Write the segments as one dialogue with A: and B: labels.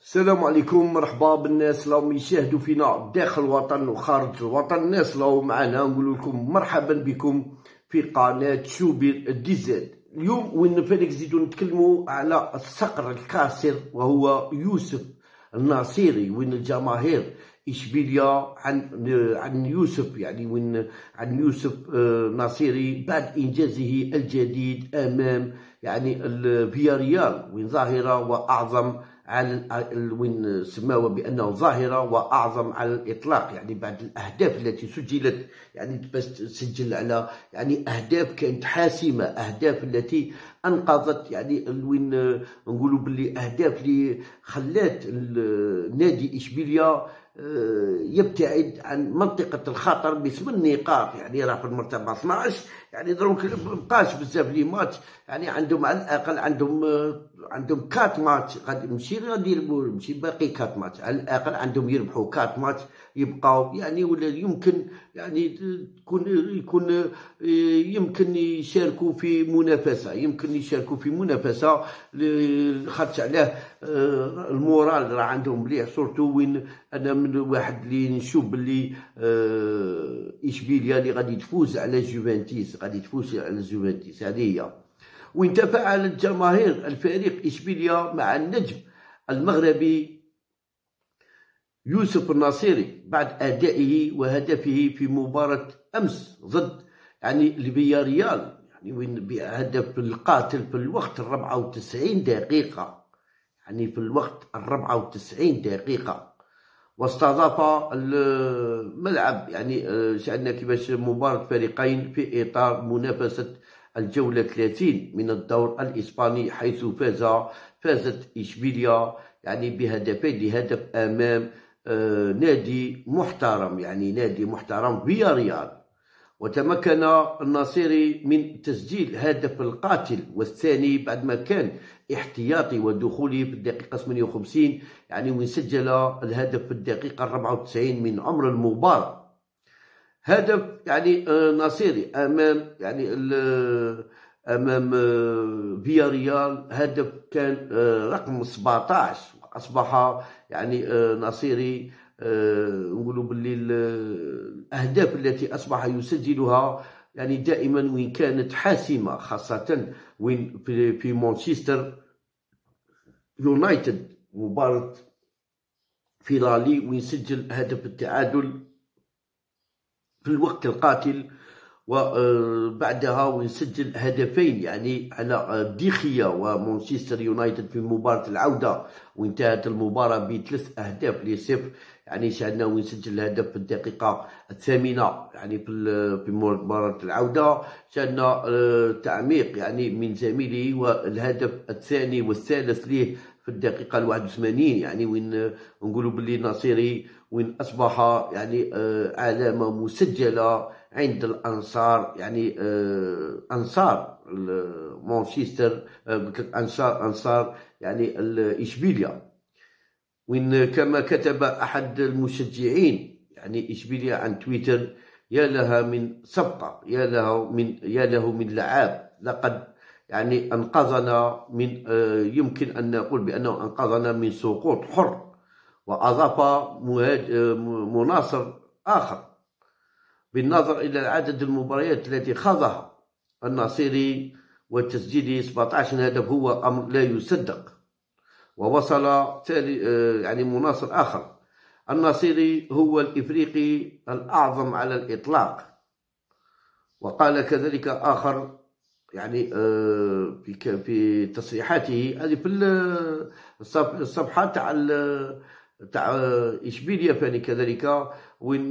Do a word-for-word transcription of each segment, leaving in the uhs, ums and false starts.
A: السلام عليكم، مرحبا بالناس اللي راهم يشاهدوا فينا داخل الوطن وخارج الوطن. الناس اللي راهم معنا نقول لكم مرحبا بكم في قناه شوبير دي زد. اليوم وين فالك زيدو نتكلموا على الصقر الكاسر وهو يوسف الناصيري، وين الجماهير إشبيلية عن عن يوسف يعني وين عن يوسف ناصيري بعد إنجازه الجديد أمام يعني الفياريال، وين ظاهرة وأعظم على وين سماوه بأنه ظاهرة وأعظم على الإطلاق، يعني بعد الأهداف التي سجلت يعني بس تسجل على يعني أهداف كانت حاسمة، أهداف التي أنقذت يعني وين نقولوا باللي أهداف اللي خلات نادي إشبيلية يبتعد عن منطقة الخطر بثمان نقاط، يعني راه في المرتبة اثناش، يعني دروك مبقاش بزاف لي ماتش، يعني عندهم على الأقل عندهم عندهم كات ماتش غادي ماشي غادي يلعبوا ماشي باقي كات ماتش، على الأقل عندهم يربحوا كات ماتش يبقاو يعني ولا يمكن يعني تكون يكون يمكن يشاركوا في منافسة، يمكن يشاركوا في منافسة خاطش علاه المورال راه عندهم مليح، سورتو وين انا من واحد اللي نشوف باللي اشبيليا اللي غادي تفوز على جوفنتيس، غادي تفوز على جوفنتيس. هذه هي وين تفاعلت جماهير الفريق اشبيليا مع النجم المغربي يوسف الناصيري بعد ادائه وهدفه في مباراة امس ضد يعني الفياريال، يعني وين بهدف القاتل في الوقت الرابعة وتسعين دقيقة، يعني في الوقت الرابعة وتسعين دقيقة، واستضاف الملعب يعني شأننا كيفاش مباراة فريقين في إطار منافسة الجولة ثلاثين من الدور الإسباني، حيث فاز فازت إشبيليا يعني بهدفين لهدف أمام نادي محترم، يعني نادي محترم فياريال. وتمكن الناصيري من تسجيل هدف القاتل والثاني بعد ما كان احتياطي ودخوله في الدقيقة ثمانية وخمسين، يعني وين سجل الهدف في الدقيقة أربعة وتسعين من عمر المباراة. هدف يعني ناصيري أمام يعني أمام فياريال، هدف كان رقم سبعطاش، أصبح يعني ناصيري نقولوا باللي الأهداف التي أصبح يسجلها يعني دائما وين كانت حاسمة، خاصة وين في, في مانشستر يونايتد مباراة في لالي وين سجل هدف التعادل في الوقت القاتل، وبعدها وين سجل هدفين يعني على ديخيا ومانشستر يونايتد في مباراة العودة، وانتهت المباراة بثلاث أهداف لصفر، يعني شاهدنا وين سجل الهدف في الدقيقة الثامنة يعني في في مباراة العودة، شاهدنا تعميق يعني من زميله والهدف الثاني والثالث ليه في الدقيقة الواحد وثمانين، يعني وين نقولوا باللي ناصيري وين أصبح يعني علامة مسجلة عند الأنصار، يعني أنصار مانشستر، قلت لك أنصار أنصار يعني إشبيليا. وين كما كتب أحد المشجعين يعني إشبيليا عن تويتر: يا لها من سبقة، يا له من يا له من لعاب، لقد يعني أنقذنا من يمكن أن نقول بأنه أنقذنا من سقوط حر. وأضاف مناصر آخر: بالنظر إلى عدد المباريات التي خاضها الناصيري وتسجيل سبعطاش هدف هو أمر لا يصدق. ووصل يعني مناصر آخر: الناصيري هو الإفريقي الأعظم على الإطلاق. وقال كذلك آخر يعني في في تصريحاته هذه في الصفحة تاع تاع إشبيليا، فاني كذلك وين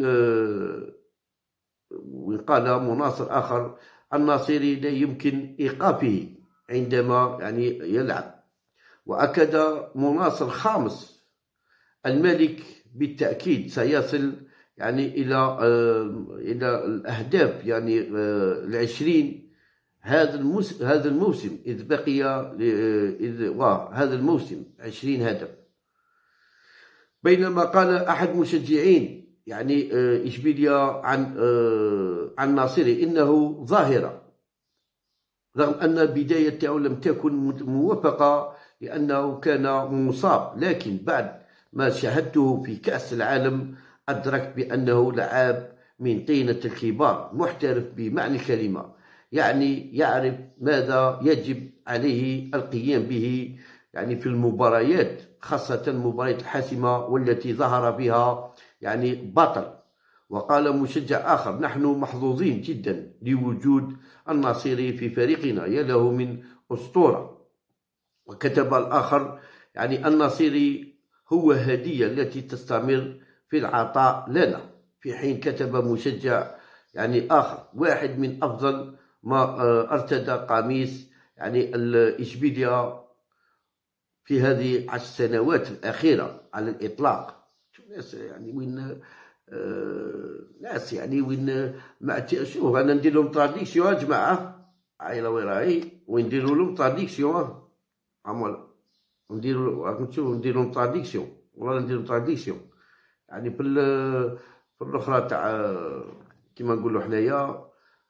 A: وين قال مناصر آخر: الناصيري لا يمكن إيقافه عندما يعني يلعب. وأكد مناصر خامس: الملك بالتأكيد سيصل يعني إلى إلى الأهداف يعني العشرين هذا الموسم هذا الموسم إذ بقي إذ وهذا الموسم عشرين هدف. بينما قال أحد مشجعين يعني إشبيليا عن عن ناصيري إنه ظاهرة، رغم أن البداية تاعو لم تكن موفقة لأنه كان مصاب، لكن بعد ما شاهدته في كأس العالم أدركت بأنه لعاب من طينة الكبار، محترف بمعنى الكلمة، يعني يعرف ماذا يجب عليه القيام به يعني في المباريات، خاصة المباريات الحاسمة والتي ظهر بها يعني بطل. وقال مشجع آخر: نحن محظوظين جدا لوجود الناصيري في فريقنا، يا له من أسطورة. وكتب الآخر: يعني الناصيري هو هدية التي تستمر في العطاء لنا. في حين كتب مشجع يعني آخر: واحد من أفضل ما ارتدى قميص يعني الإشبيلية في هذه عشر سنوات الأخيرة على الإطلاق. ناس يعني وين آه ناس يعني وين ما شوف أنا ندير لهم تراديكسيون يا جماعة، عايلة وين راهي وين نديرو لهم تراديكسيون، عمر نديرو راكم تشوفو ندير لهم تراديكسيون والله ندير لهم تراديكسيون يعني في في الأخرى تاع كيما نقولو حنايا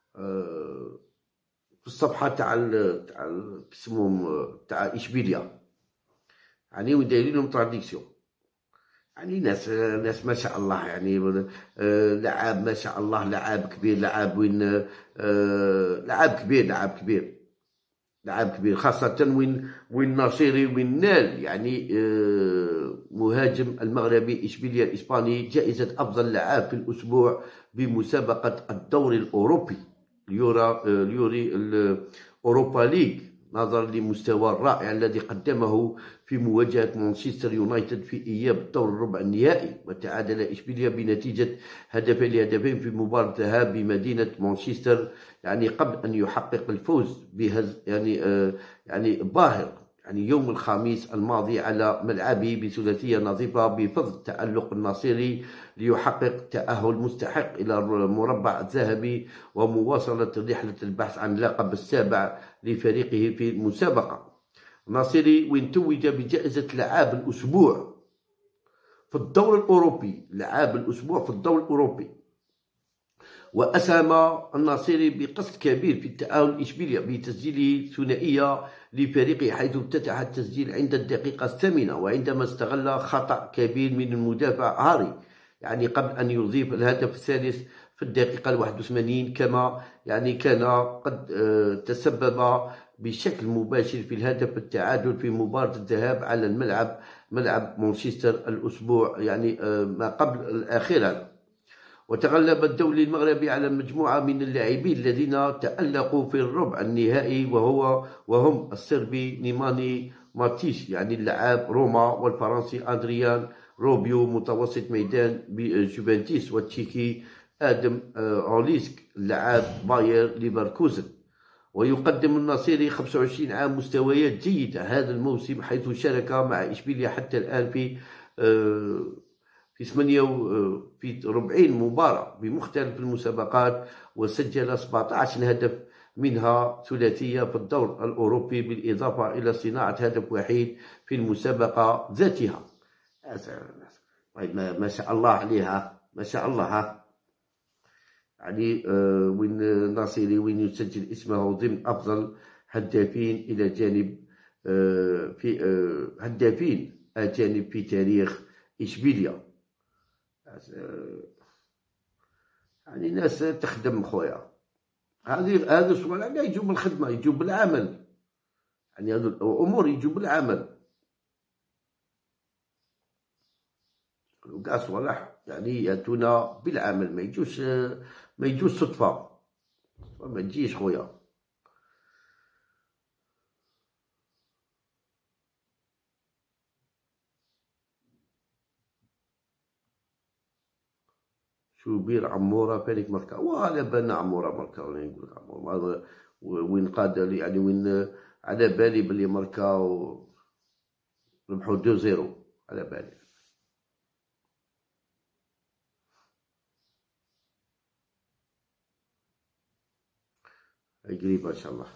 A: في الصفحة تاع تاع كيسموهم تاع إشبيلية، يعني وين دايرين لهم تراديكسيون. يعني ناس ناس ما شاء الله، يعني لعاب ما شاء الله، لعاب كبير، لعاب وين لعاب كبير لعاب كبير لعاب كبير خاصة وين وين ناصيري وين نال يعني مهاجم المغربي إشبيلية الإسباني جائزة أفضل لاعب في الأسبوع بمسابقة الدوري الأوروبي اليورا اليوري الأوروبا ليج، نظرا لمستوى الرائع الذي قدمه في مواجهة مانشستر يونايتد في إياب الدور الربع النهائي. وتعادل إشبيلية بنتيجة هدفين لهدفين في مباراة الذهاب بمدينة مانشستر، يعني قبل أن يحقق الفوز بهز يعني آه يعني باهر يعني يوم الخميس الماضي على ملعبه بثلاثية نظيفة بفضل تألق الناصيري ليحقق تأهل مستحق إلى المربع الذهبي ومواصلة رحلة البحث عن اللقب السابع لفريقه في المسابقة. الناصيري وين توج بجائزة لعاب الأسبوع في الدور الأوروبي، لعاب الأسبوع في الدور الأوروبي. وأسهم الناصيري بقسط كبير في التأهل الإشبيلية بتسجيله ثنائية لفريقه، حيث افتتح التسجيل عند الدقيقة الثامنة وعندما استغل خطأ كبير من المدافع هاري يعني قبل أن يضيف الهدف الثالث في الدقيقة الواحد وثمانين، كما يعني كان قد تسبب بشكل مباشر في الهدف التعادل في مباراة الذهاب على الملعب ملعب مانشستر الأسبوع يعني ما قبل الأخير. وتغلب الدولي المغربي على مجموعة من اللاعبين الذين تألقوا في الربع النهائي، وهو وهم الصربي نيماني ماتيش يعني اللاعب روما، والفرنسي أدريان روبيو متوسط ميدان بجوفنتوس، والتشيكي آدم أوليسك اللاعب باير ليفركوزن. ويقدم الناصيري خمسة وعشرين عام مستويات جيدة هذا الموسم، حيث شارك مع إشبيلية حتى الآن في في ثمانية في أربعين مباراة بمختلف المسابقات، وسجل سبعة عشر هدف منها ثلاثية في الدور الأوروبي، بالإضافة إلى صناعة هدف وحيد في المسابقة ذاتها. ما شاء الله عليها، ما شاء الله. يعني وين الناصيري وين يسجل اسمه ضمن أفضل هدافين إلى جانب في هدافين أجانب في تاريخ إشبيلية. يعني ناس تخدم خويا، هذه هذا الصوالح لا يجوا بالخدمة، يجوا بالعمل، يعني هذو الأمور يجوا بالعمل. كاع صوالح يعني يأتونا بالعمل، ما يجوش ما يجوش صدفة، ما تجيش خويا. شوبير عمورة فريق ماركا، وعلى بالنا عمورة ماركا، ولا نقول لك عمورة وين قاد يعني وين على بالي بلي ماركا ربحو دو زيرو على بالي. قريبة إن شاء الله.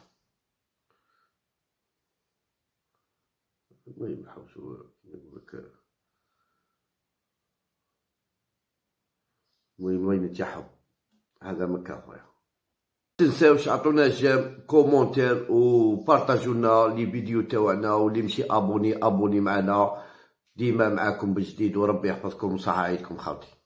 A: المهم نحوسو نقول لك المهم وين نتاعهم هذا مكان خويا. تنساوش عطونا جيم كومونتير وبارطاجوا لنا لي فيديو تاعنا، واللي مشي ابوني ابوني معنا. ديما معاكم بجديد، وربي يحفظكم وصحة عيدكم خاوتي.